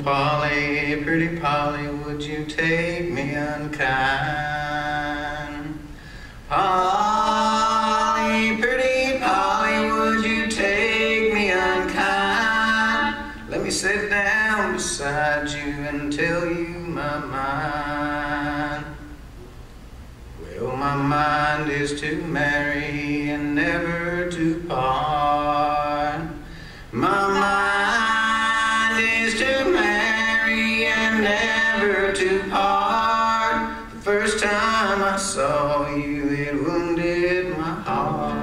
Polly, pretty Polly, would you take me unkind? Polly, pretty Polly, would you take me unkind? Let me sit down beside you and tell you my mind. Well, my mind is to marry and never to part. My mind is to marry and never to part. The first time I saw you, it wounded my heart.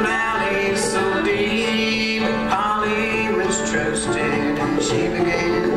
And she began